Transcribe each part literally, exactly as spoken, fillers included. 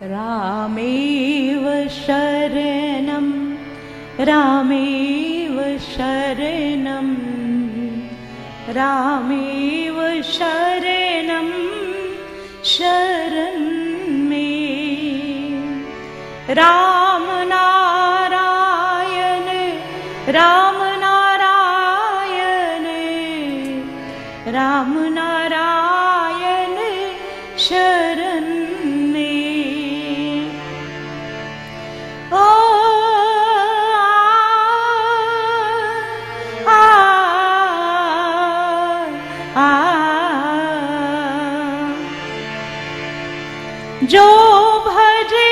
रामेव शरणं रामेव शरणं रामेव शरणं शरण में राम नारायण राम नारायण राम नारायण शरण में। ओ आ, आ, आ, जो भजे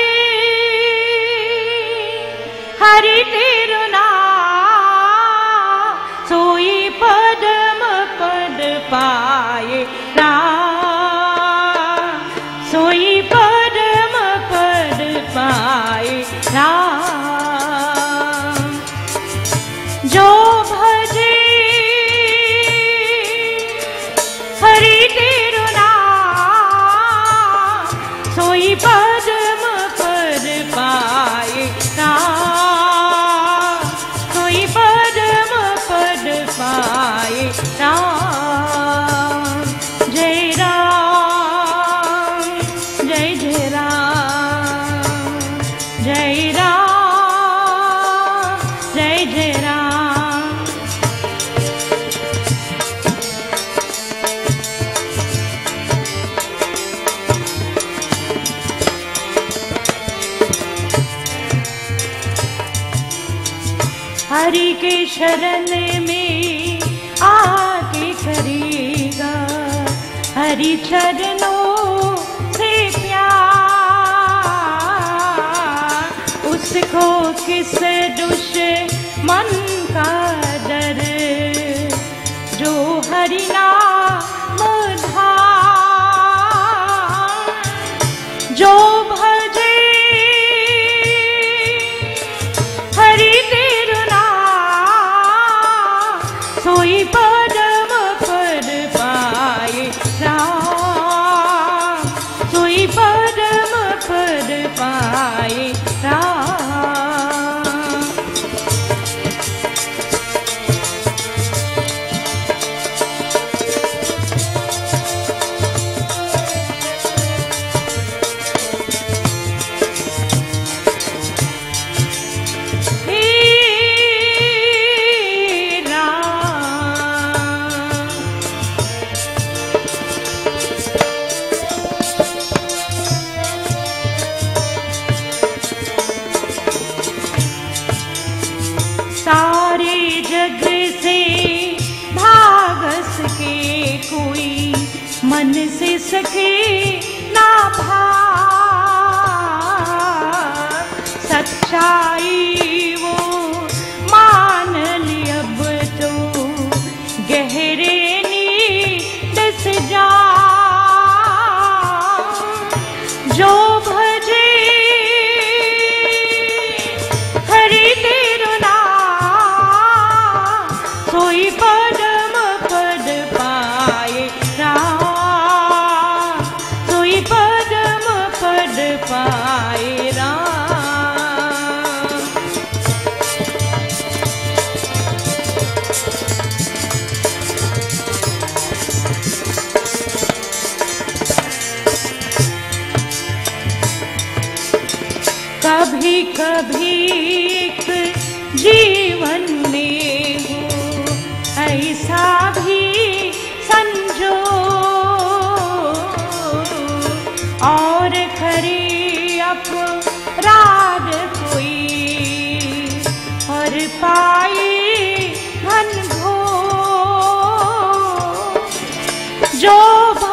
हरि तेरु नाम सोई पदम पद पाए राम सोई पदम पद पाए राम। जो भजे हरि तेरु नाम सोई पदम पद पाए राम सोई पदम पद पाए राम। जय राम जय जय राम जय राम जय जय राम। हरि के शरण में आके करेगा हरि चरणों से प्यार उसको किस दुश्मन का डर जो हरि नाम धार। जो भजे हरि तेरु नाम सोई पदम पद पाए राम सोई पदम पद पाए राम। सारे जग से भागस के कोई मन से सके ना भाग सच्चाई वो मान ली अब तो गहरे नींद से जा। जो भजे हरि तेरु नाम सोई पदम पद पाए राम सोई पदम पद पाए राम। कभी कभी एक जीवन में हो ऐसा भी संजोग और करे अपराध कोई और पाए धन भोग। जो